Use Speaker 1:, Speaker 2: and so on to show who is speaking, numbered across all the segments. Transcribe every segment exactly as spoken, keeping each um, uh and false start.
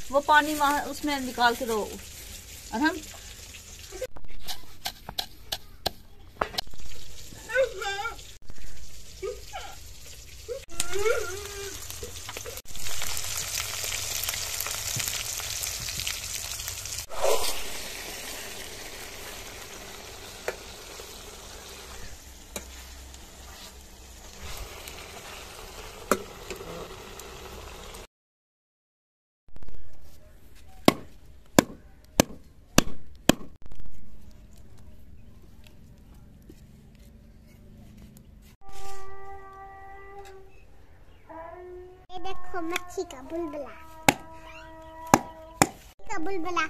Speaker 1: वो पानी वहां उसमें निकाल के दो। और हम
Speaker 2: देखो मच्छी का बुलबुला, का बुलबुला।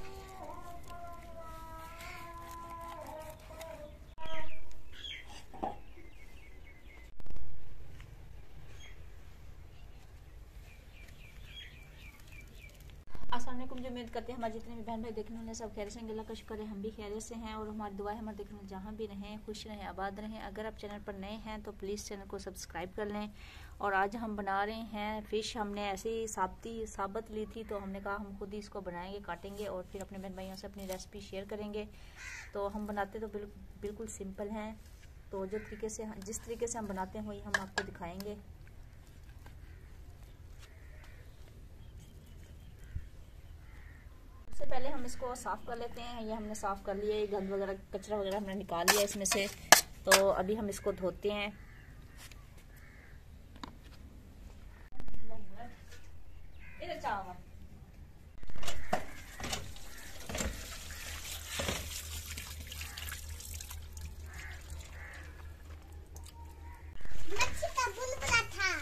Speaker 1: अस्सलाम वालेकुम। जो उम्मीद करते हैं हमारे जितने भी बहन भाई देखने वाले सब खैर से, अल्लाह का शुक्र है हम भी खैरियत से हैं। और हमारी दुआ है हमारे देखने वाले जहाँ भी रहें खुश रहें आबाद रहें। अगर आप चैनल पर नए हैं तो प्लीज़ चैनल को सब्सक्राइब कर लें। और आज हम बना रहे हैं फ़िश। हमने ऐसे ही साबती साबत ली थी तो हमने कहा हम खुद ही इसको बनाएंगे, काटेंगे और फिर अपने बहन भाइयों से अपनी रेसिपी शेयर करेंगे। तो हम बनाते तो बिल्कुल बिल्कुल सिंपल हैं। तो जो तरीके से जिस तरीके से हम बनाते हैं वही हम आपको दिखाएंगे। सबसे पहले हम इसको साफ़ कर लेते हैं। ये हमने साफ़ कर लिया, ये गंद वगैरह कचरा वगैरह हमने निकाल लिया इसमें से। तो अभी हम इसको धोते हैं। चावल
Speaker 2: मच्छी का बुलबुला था।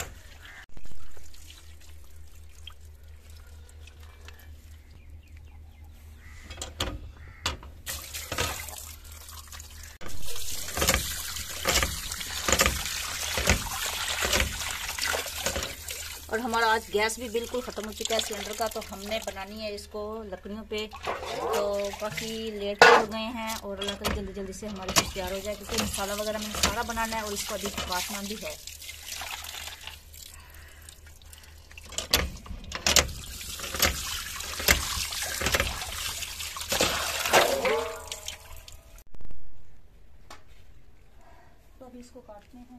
Speaker 1: और हमारा आज गैस भी बिल्कुल ख़त्म हो चुका है सिलेंडर का। तो हमने बनानी है इसको लकड़ियों पे। तो काफ़ी लेट हो गए हैं और अल्लाह तक जल्दी जल्दी से हमारी फिश तैयार हो जाए, क्योंकि मसाला वगैरह मैंने सारा बनाना है और इसको अभी काटना भी है। तो अभी इसको काटते हैं।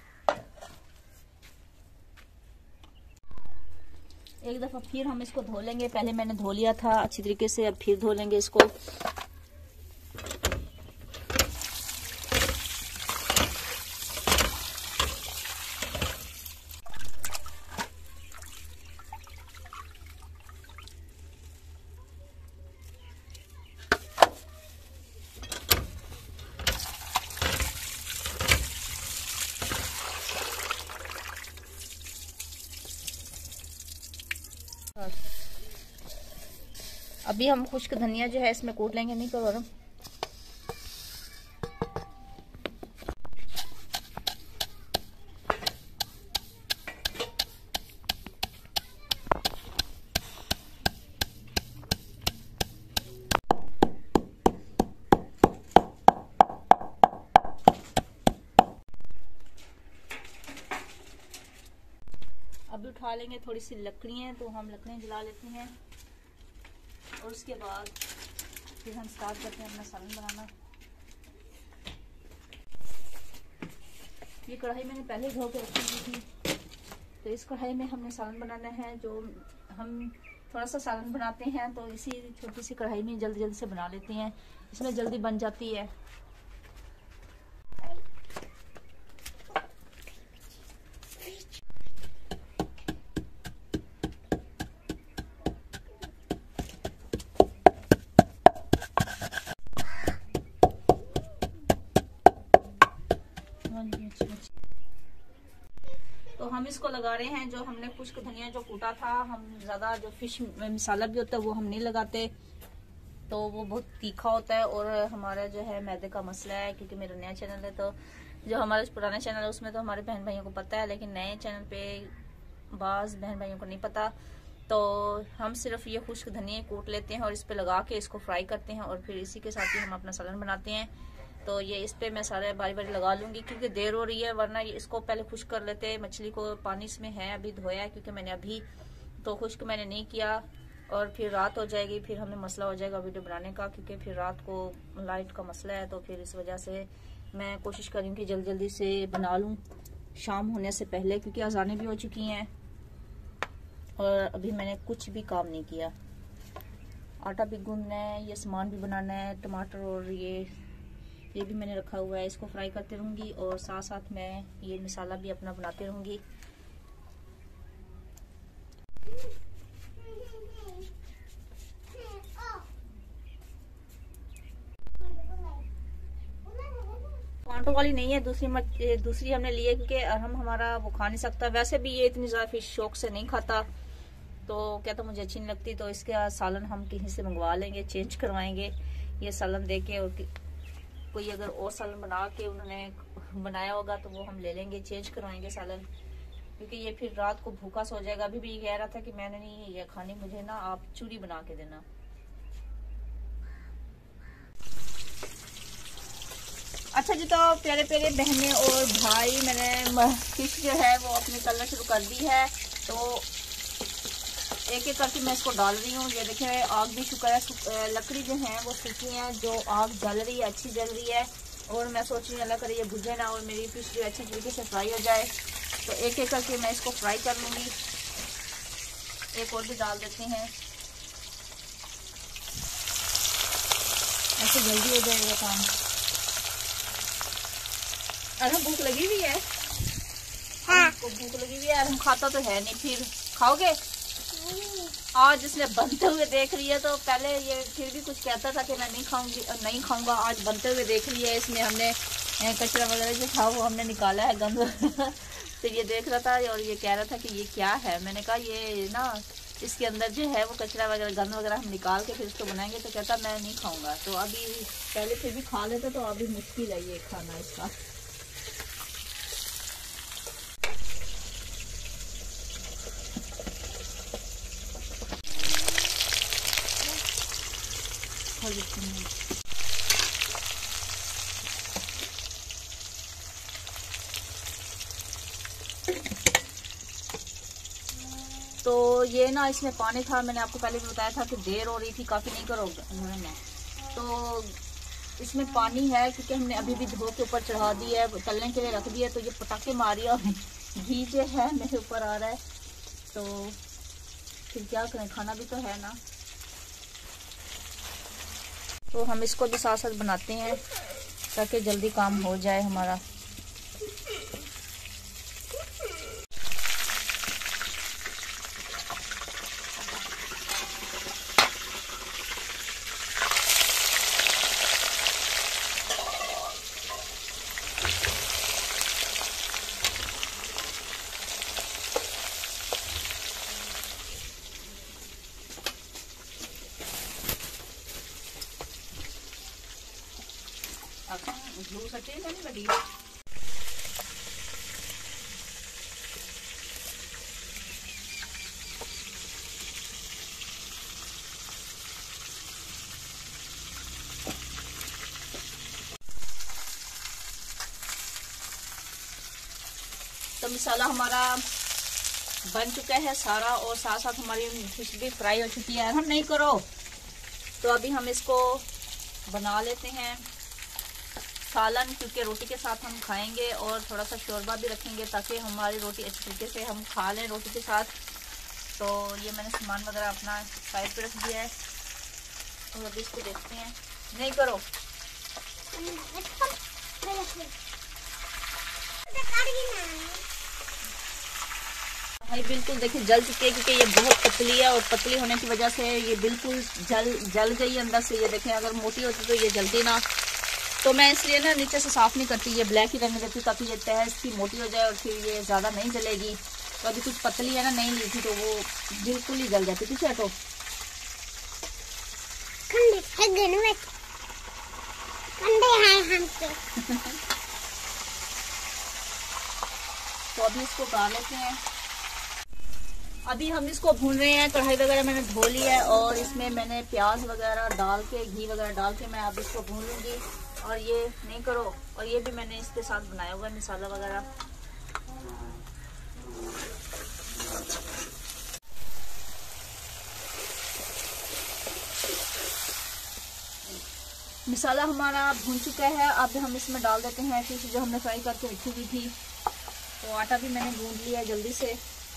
Speaker 1: एक दफ़ा फिर हम इसको धो लेंगे। पहले मैंने धो लिया था अच्छी तरीके से, अब फिर धो लेंगे इसको। अभी हम खुश्क धनिया जो है इसमें कूट लेंगे। नहीं करो गरम। अभी उठा लेंगे थोड़ी सी लकड़ियाँ, तो हम लकड़ियाँ जला लेते हैं और उसके बाद फिर हम स्टार्ट करते हैं अपना सालन बनाना। ये कढ़ाई मैंने पहले धो के रखी हुई थी। तो इस कढ़ाई में हमने सालन बनाना है। जो हम थोड़ा सा सालन बनाते हैं तो इसी छोटी सी कढ़ाई में जल्दी जल्दी से बना लेते हैं, इसमें जल्दी बन जाती है। तो हम इसको लगा रहे हैं। जो हमने खुश्क धनिया जो कूटा था, हम ज़्यादा जो फिश मसाला भी होता है वो हम नहीं लगाते, तो वो बहुत तीखा होता है और हमारा जो है मैदे का मसला है। क्योंकि मेरा नया चैनल है, तो जो हमारा पुराना चैनल है उसमें तो हमारे बहन भाइयों को पता है, लेकिन नए चैनल पे बाज़ बहन भाइयों को नहीं पता। तो हम सिर्फ ये खुश्क धनिया कूट लेते हैं और इस पे लगा के इसको फ्राई करते हैं और फिर इसी के साथ ही हम अपना सालन बनाते हैं। तो ये इस पे मैं सारे बारी बारी लगा लूँगी क्योंकि देर हो रही है, वरना ये इसको पहले खुश्क कर लेते। मछली को पानी इसमें है, अभी धोया है क्योंकि मैंने अभी तो खुश्क मैंने नहीं किया। और फिर रात हो जाएगी, फिर हमें मसला हो जाएगा वीडियो बनाने का, क्योंकि फिर रात को लाइट का मसला है। तो फिर इस वजह से मैं कोशिश करूँ कि जल्दी जल्दी से बना लूँ शाम होने से पहले, क्योंकि अज़ानें भी हो चुकी हैं और अभी मैंने कुछ भी काम नहीं किया। आटा भी गूंदना है, ये सामान भी बनाना है, टमाटर और ये ये भी मैंने रखा हुआ है, इसको फ्राई करते रहूँगी और साथ साथ मैं ये मसाला भी अपना बनाते रहूँगी। कांटो वाली नहीं है, दूसरी मच, दूसरी हमने ली है क्योंकि हम हमारा वो खा नहीं सकता। वैसे भी ये इतनी ज़्यादा फिश शौक से नहीं खाता, तो क्या तो मुझे अच्छी नहीं लगती। तो इसका सालन हम कहीं से मंगवा लेंगे, चेंज करवाएंगे ये सालन दे के, और कोई अगर और सालन बना के उन्होंने बनाया होगा तो वो हम ले लेंगे, चेंज करवाएंगे सालन, क्योंकि ये फिर रात को भूखा सो जाएगा। अभी भी कह रहा था कि मैंने नहीं ये खानी, मुझे ना आप चूरी बना के देना। अच्छा जी, तो प्यारे प्यारे बहनें और भाई, मैंने फिश जो है वो अपनी तलना शुरू कर दी है। तो एक एक करके मैं इसको डाल रही हूँ। ये देखिए आग भी शुक्र है, लकड़ी जो है वो सूखी है, जो आग जल रही है अच्छी जल रही है। और मैं सोच रही हूँ अल्लाह करे ये बुझे ना और मेरी फिश जो अच्छी तरीके से फ्राई हो जाए। तो एक एक करके मैं इसको फ्राई कर लूँगी। एक और भी डाल देते हैं, ऐसे जल्दी हो जाएगा काम। अरे भूख लगी हुई है, हाँ। भूख लगी हुई है, हम खाता तो है नहीं। फिर खाओगे? आज जिसने बनते हुए देख लिया, तो पहले ये फिर भी कुछ कहता था कि मैं नहीं खाऊंगी नहीं खाऊंगा, आज बनते हुए देख लिया है। इसमें हमने कचरा वगैरह जो था वो हमने निकाला है, गंद तो ये देख रहा था और ये कह रहा था कि ये क्या है। मैंने कहा ये ना इसके अंदर जो है वो कचरा वगैरह गंद वगैरह हम निकाल के फिर इसको बनाएंगे। तो कहता मैं नहीं खाऊंगा। तो अभी पहले फिर भी खा लेते, तो अभी मुश्किल है ये खाना इसका। तो ये ना इसमें पानी था, मैंने आपको पहले भी बताया था कि देर हो रही थी काफ़ी, नहीं करोगे उन्होंने। तो इसमें पानी है क्योंकि हमने अभी भी धो के ऊपर चढ़ा दिया है, तलने के लिए रख दिया। तो ये पटाखे मारी और घी जो है मेरे ऊपर आ रहा है, तो फिर क्या करें, खाना भी तो है ना। तो हम इसको भी साथ साथ बनाते हैं ताकि जल्दी काम हो जाए हमारा। झूठ सच्ची नहीं लगी। तो मसाला हमारा बन चुका है सारा, और साथ साथ हमारी फिश भी फ्राई हो चुकी है। हम नहीं करो तो अभी हम इसको बना लेते हैं सालन, क्योंकि रोटी के साथ हम खाएंगे और थोड़ा सा शोरबा भी रखेंगे ताकि हमारी रोटी अच्छी तरीके से हम खा लें रोटी के साथ। तो ये मैंने सामान वगैरह अपना साइड पे रख दिया है और अभी इसको देखते हैं। नहीं करो भाई, बिल्कुल देखिए जल चुकी है, क्योंकि ये बहुत पतली है और पतली होने की वजह से ये बिल्कुल जल जल गई अंदर से। ये देखें, अगर मोटी होती तो ये जलती ना। तो मैं इसलिए ना नीचे से साफ नहीं करती, ये ब्लैक ही रहने देती ताकि ये तह इसकी मोटी हो जाए और फिर ये ज़्यादा नहीं जलेगी। तो अभी कुछ पतली है ना, नहीं ली थी तो वो बिल्कुल ही जल जाती। पीछे हटो। तो अभी इसको उतार लेते हैं। अभी हम इसको भून रहे हैं। कढ़ाई वगैरह मैंने धो ली है और इसमें मैंने प्याज वगैरह डाल के, घी वगैरह डाल के मैं अब इसको भून लूँगी। और ये नहीं करो, और ये भी मैंने इसके साथ बनाया हुआ है मसाला वगैरह। मसाला हमारा भून चुका है। अब हम इसमें डाल देते हैं फिश जो हमने फ्राई करके रखी हुई थी। तो आटा भी मैंने गूंद लिया है जल्दी से।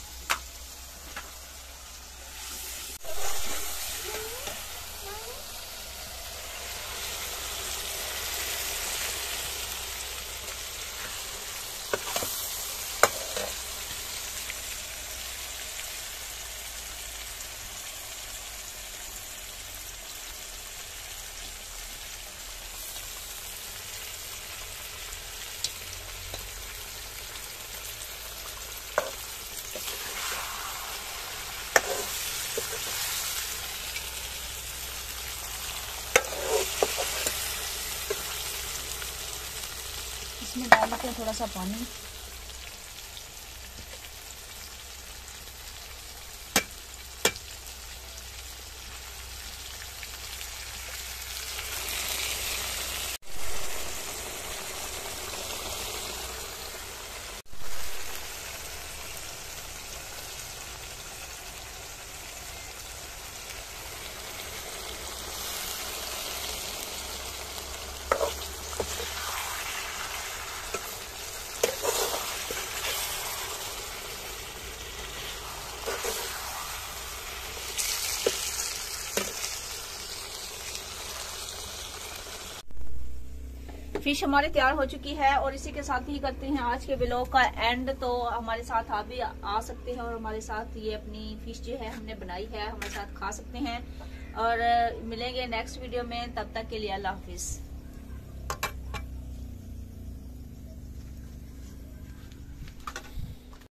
Speaker 1: इसमें डाल देते हैं थोड़ा सा पानी। फिश हमारी तैयार हो चुकी है और इसी के साथ ही करते हैं आज के व्लॉग का एंड। तो हमारे साथ आप भी आ सकते हैं और हमारे साथ ये अपनी फिश जो है हमने बनाई है हमारे साथ खा सकते हैं। और मिलेंगे नेक्स्ट वीडियो में, तब तक के लिए अल्लाह हाफिज।